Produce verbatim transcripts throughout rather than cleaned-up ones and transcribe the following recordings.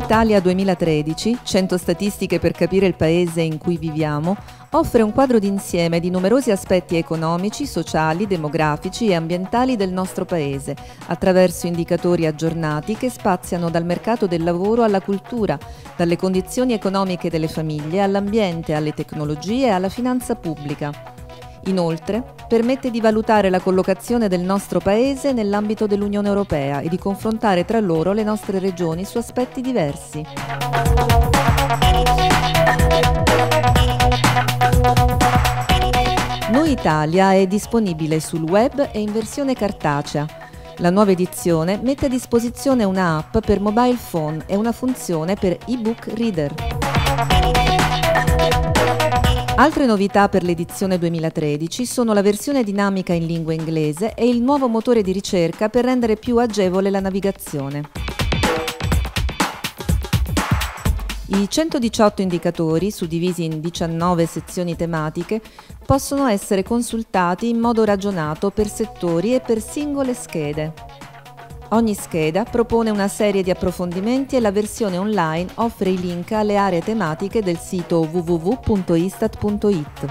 Noi Italia duemilatredici, cento statistiche per capire il paese in cui viviamo, offre un quadro d'insieme di numerosi aspetti economici, sociali, demografici e ambientali del nostro paese, attraverso indicatori aggiornati che spaziano dal mercato del lavoro alla cultura, dalle condizioni economiche delle famiglie all'ambiente, alle tecnologie e alla finanza pubblica. Inoltre, permette di valutare la collocazione del nostro Paese nell'ambito dell'Unione Europea e di confrontare tra loro le nostre regioni su aspetti diversi. Noi Italia è disponibile sul web e in versione cartacea. La nuova edizione mette a disposizione una app per mobile phone e una funzione per ebook reader. Altre novità per l'edizione duemilatredici sono la versione dinamica in lingua inglese e il nuovo motore di ricerca per rendere più agevole la navigazione. I centodiciotto indicatori, suddivisi in diciannove sezioni tematiche, possono essere consultati in modo ragionato per settori e per singole schede. Ogni scheda propone una serie di approfondimenti e la versione online offre i link alle aree tematiche del sito w w w punto istat punto i t.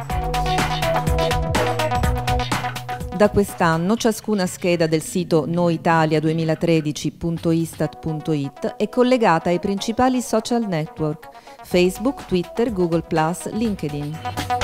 Da quest'anno ciascuna scheda del sito noi italia duemilatredici punto istat punto i t è collegata ai principali social network: Facebook, Twitter, Google plus, LinkedIn.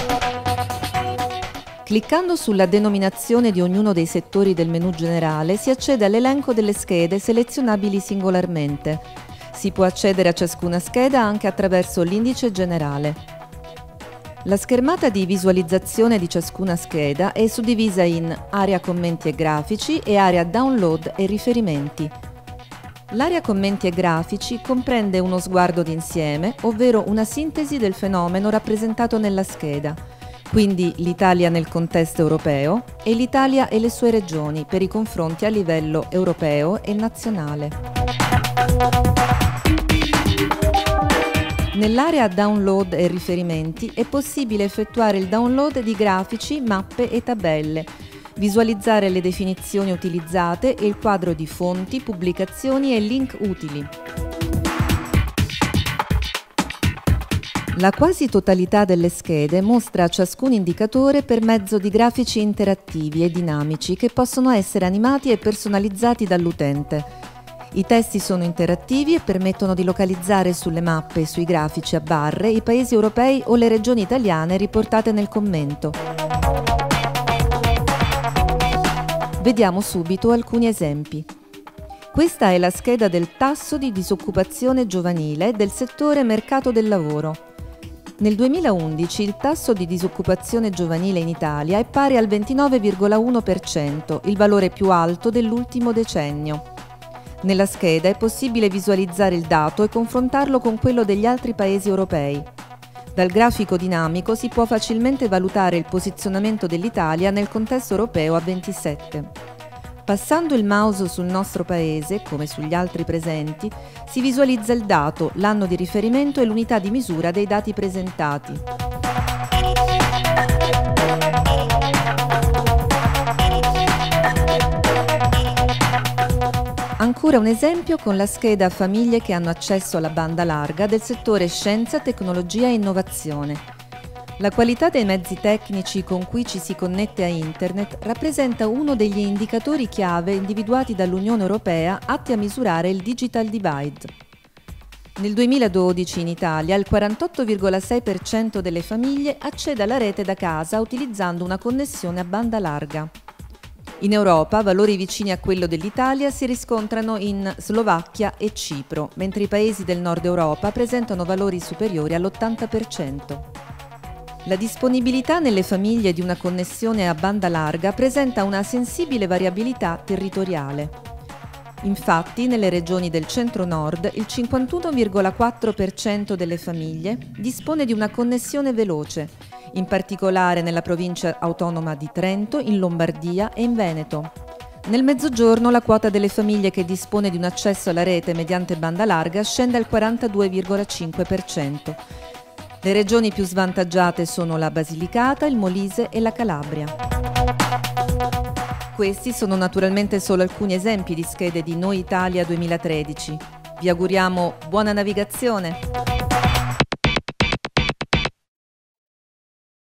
Cliccando sulla denominazione di ognuno dei settori del menu generale si accede all'elenco delle schede selezionabili singolarmente. Si può accedere a ciascuna scheda anche attraverso l'indice generale. La schermata di visualizzazione di ciascuna scheda è suddivisa in area commenti e grafici e area download e riferimenti. L'area commenti e grafici comprende uno sguardo d'insieme, ovvero una sintesi del fenomeno rappresentato nella scheda. Quindi l'Italia nel contesto europeo e l'Italia e le sue regioni per i confronti a livello europeo e nazionale. Nell'area download e riferimenti è possibile effettuare il download di grafici, mappe e tabelle, visualizzare le definizioni utilizzate e il quadro di fonti, pubblicazioni e link utili. La quasi totalità delle schede mostra ciascun indicatore per mezzo di grafici interattivi e dinamici che possono essere animati e personalizzati dall'utente. I testi sono interattivi e permettono di localizzare sulle mappe e sui grafici a barre i paesi europei o le regioni italiane riportate nel commento. Vediamo subito alcuni esempi. Questa è la scheda del tasso di disoccupazione giovanile del settore mercato del lavoro. Nel duemilaundici il tasso di disoccupazione giovanile in Italia è pari al ventinove virgola uno per cento, il valore più alto dell'ultimo decennio. Nella scheda è possibile visualizzare il dato e confrontarlo con quello degli altri paesi europei. Dal grafico dinamico si può facilmente valutare il posizionamento dell'Italia nel contesto europeo a ventisette. Passando il mouse sul nostro paese, come sugli altri presenti, si visualizza il dato, l'anno di riferimento e l'unità di misura dei dati presentati. Ancora un esempio con la scheda famiglie che hanno accesso alla banda larga del settore scienza, tecnologia e innovazione. La qualità dei mezzi tecnici con cui ci si connette a Internet rappresenta uno degli indicatori chiave individuati dall'Unione Europea atti a misurare il digital divide. Nel duemiladodici in Italia il quarantotto virgola sei per cento delle famiglie accede alla rete da casa utilizzando una connessione a banda larga. In Europa valori vicini a quello dell'Italia si riscontrano in Slovacchia e Cipro, mentre i paesi del nord Europa presentano valori superiori all'ottanta per cento. La disponibilità nelle famiglie di una connessione a banda larga presenta una sensibile variabilità territoriale. Infatti, nelle regioni del centro-nord il cinquantuno virgola quattro per cento delle famiglie dispone di una connessione veloce, in particolare nella provincia autonoma di Trento, in Lombardia e in Veneto. Nel mezzogiorno la quota delle famiglie che dispone di un accesso alla rete mediante banda larga scende al quarantadue virgola cinque per cento. Le regioni più svantaggiate sono la Basilicata, il Molise e la Calabria. Questi sono naturalmente solo alcuni esempi di schede di Noi Italia duemilatredici. Vi auguriamo buona navigazione!